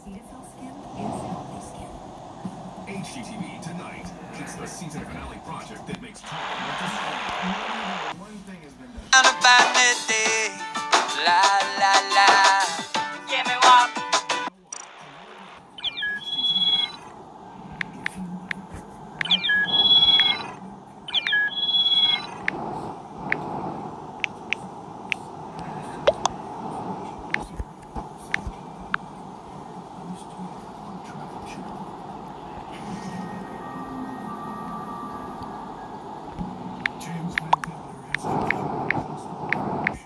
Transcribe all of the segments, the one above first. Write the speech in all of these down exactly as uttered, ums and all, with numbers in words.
H G T V tonight. It's the season finale project that makes Tom want to scream. One thing has been done. On a bad midday, la la la. Give me one. James Van Gelder has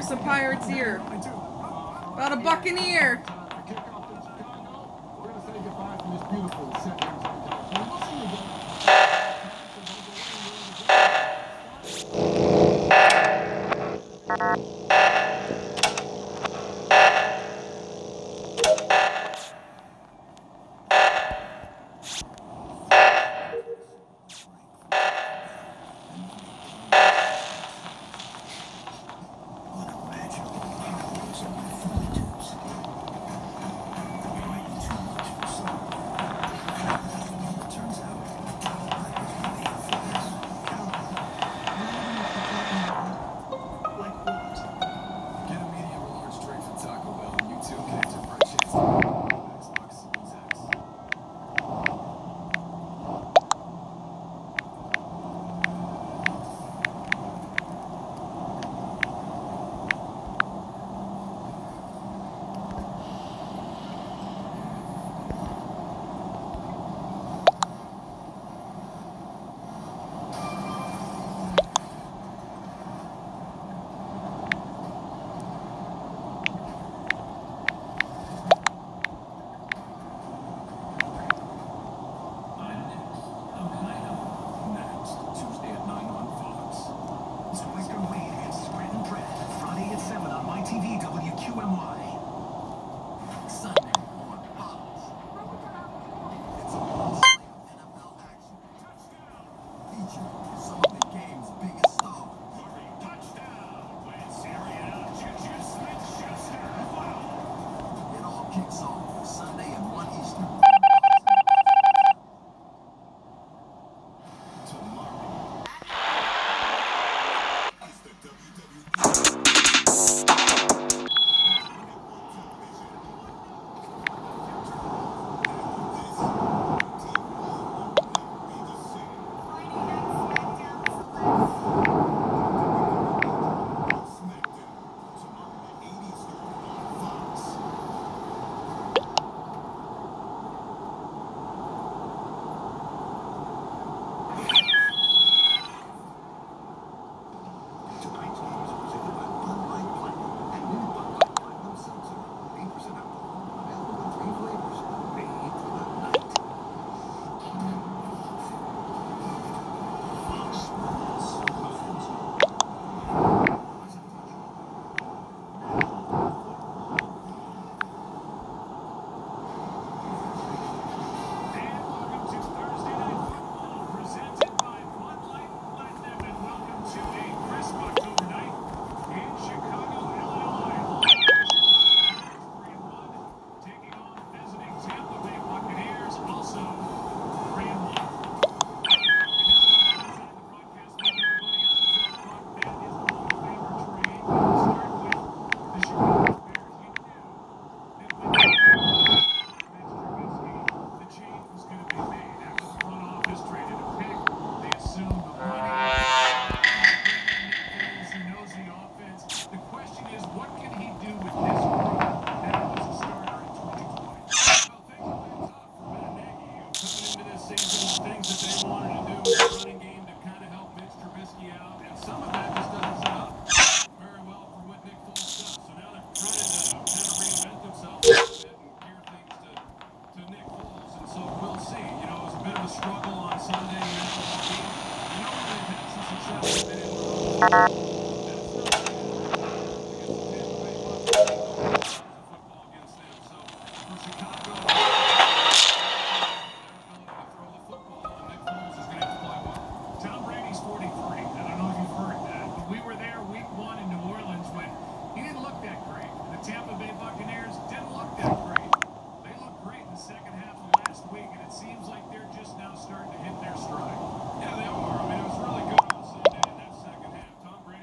a pirate's ear. About a buccaneer. We're going to say goodbye from this beautiful set here in California. We'll see you again. Yeah, they are. I mean, it was really good on Sunday in that second half. Tom Brady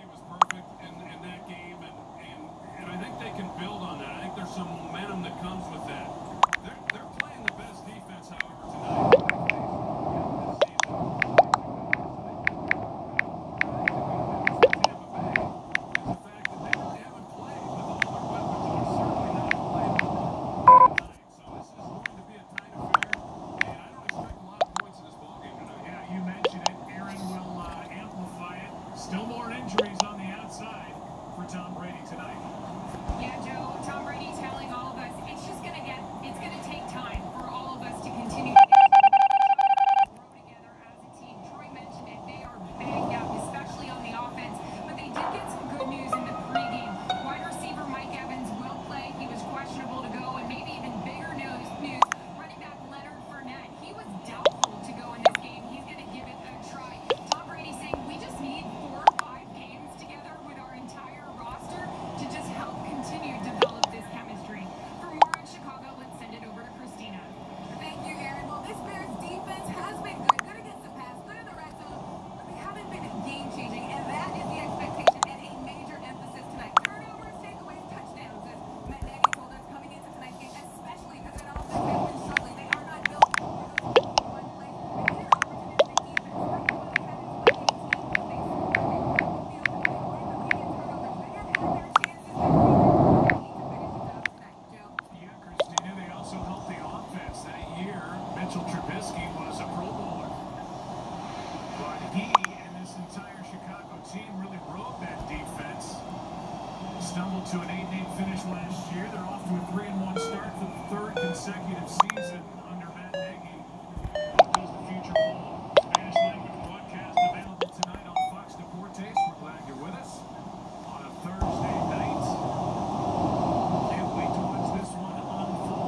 last year. They're off to a three and one start for the third consecutive season under Matt Nagy. What does the future hold? Spanish language broadcast available tonight on Fox Deportes. We're glad you're with us on a Thursday night. Can't wait to watch this one unfold.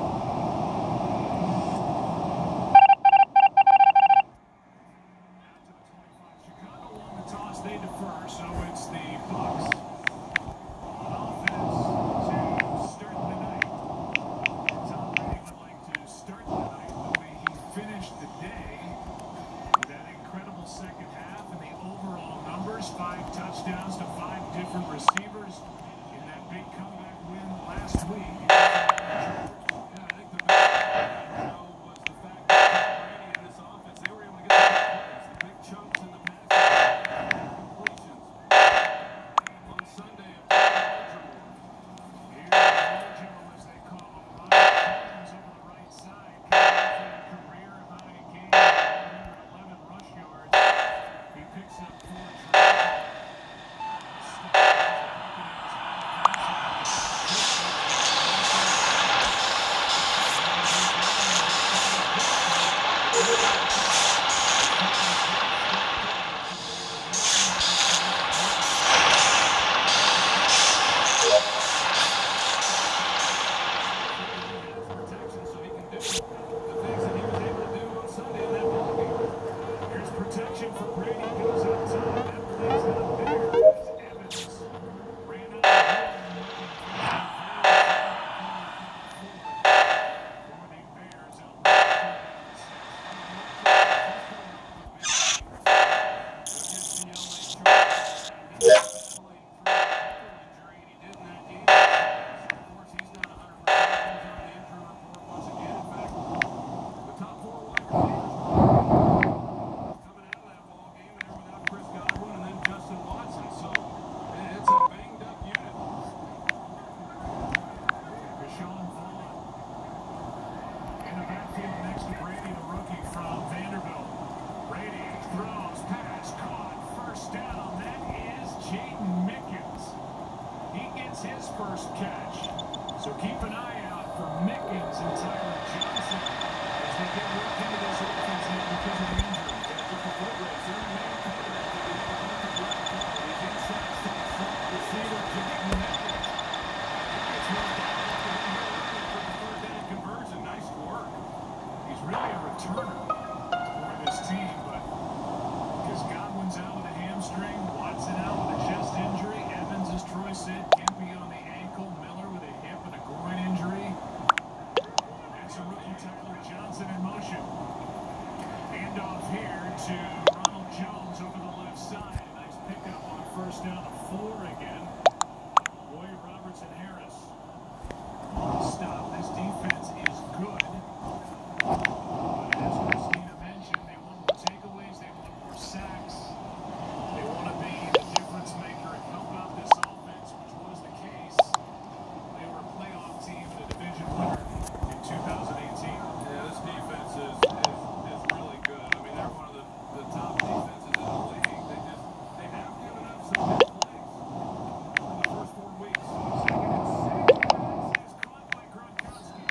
Out to the twenty-five. Chicago won the toss. They defer, so it's the Bucks. Five touchdowns to five different receivers in that big comeback win last week. Yeah, I think the best show was the fact that Brady and this offense, they were able to get the big plays, the big chunks in the passes, completions. On Sunday, a here's Mojo, as they call him, Ronald Jones over the right side, career high game, one eleven rush yards. He picks up four tries. Protection for Brady goes up top. That plays out there. Evans ran out of for the Bears. Next to Brady, the rookie from Vanderbilt. Brady throws, pass, caught, first down. That is Jaden Mickens. He gets his first catch. So keep an eye out for Mickens and Tyler Johnson as they get worked into this offense now because of the injury. After the foot race, they're in man coverage. He's inside, stop, front receiver, Jaden Mickens. It's worked out after the for the third down conversion. Nice work. He's really a returner for this team, but because Godwin's out with a hamstring, Watson out with a chest injury, Evans, as Troy said, can't be on the ankle, Miller with a hip and a groin injury. That's a rookie Tyler Johnson in motion. Handoff here to Ronald Jones over the left side. Nice pickup on first down to four again. Boyd, Roberts, and Harris on the stop. This defense is good. But as Christina mentioned, they want more takeaways, they want more sacks, they want to be the difference maker and help out this offense, which was the case. They were a playoff team, the division winner in two thousand eighteen. Yeah, this defense is, is, is really good. I mean, they're one of the, the top defenses in the league. They just, they have given up some big plays in the first four weeks. Second and six, is caught by Gronkowski.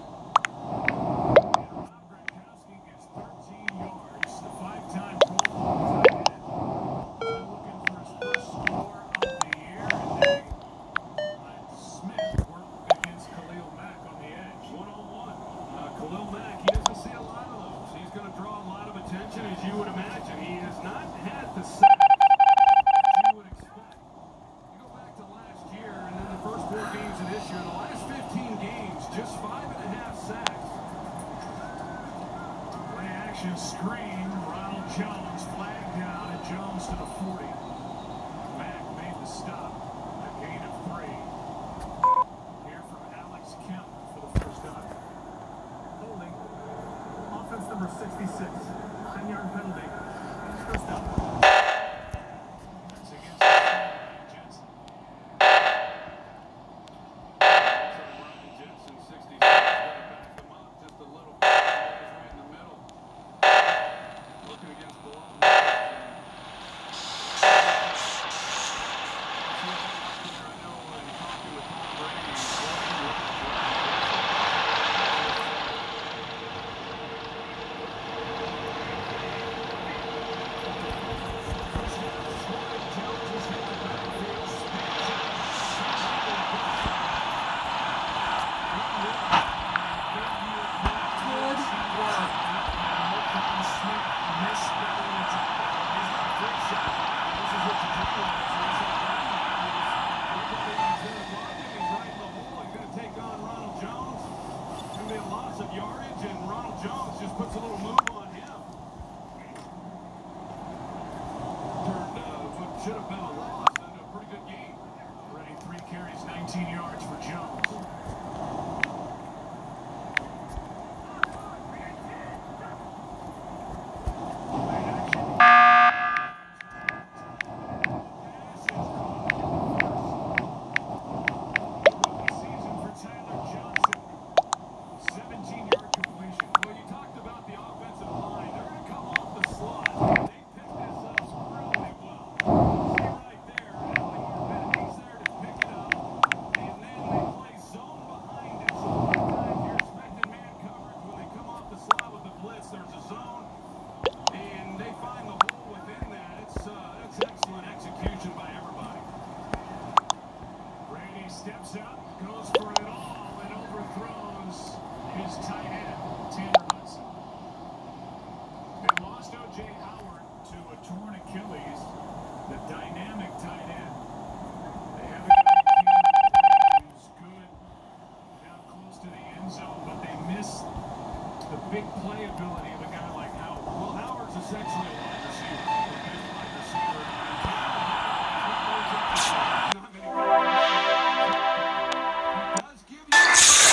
Gronkowski gets thirteen yards, the five-time Pro Bowl tight end. So looking for his first score of the year, and they let Smith work against Khalil Mack on the edge. One-on-one. Uh, Khalil Mack, he doesn't see a lot of those. He's going to draw a lot of attention, as you would imagine. He has not had the sack that you would expect. You go back to last year, and then the first four games of this year, the last fifteen games, just five and a half sacks. Play action screen, Ronald Jones flagged down, and Jones to the forty. Mack made the stop, a gain of three. Here from Alex Kemp for the first down. Holding, offense number sixty-six, nine-yard penalty, first down. That's against Jensen. Jensen, sixty-six, going to back him up just a little bit. He's right in the middle. Looking against Bologna. goes for it all and overthrows his tight end, Tanner Hudson. They lost O J Howard to a torn Achilles, the dynamic tight end. They have a guy who's good down close to the end zone, but they miss the big playability of a guy like Howard. Well, Howard's essentially a wide receiver. The best wide receiver. Not many guys. He does give you.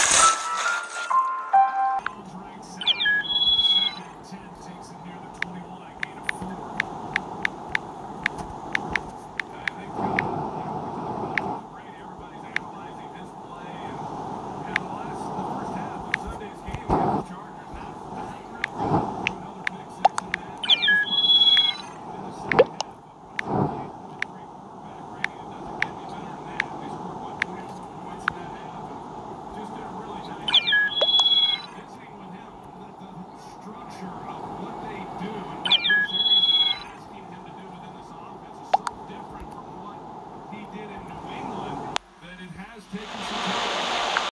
Right side on second and ten, takes it near the twenty-one, a gain of four. I think, uh, you know, we talk about Brady, everybody's analyzing his play, and, and the last, the first half of Sunday's game against the Chargers, not, not real good. Another pick six in that, it was perfect. But in the second half, a forty-eight point three quarterback rating, it doesn't get any better than that. They scored, what, twenty-four points in that half, and just did a really nice job visiting with him. The, the whole structure of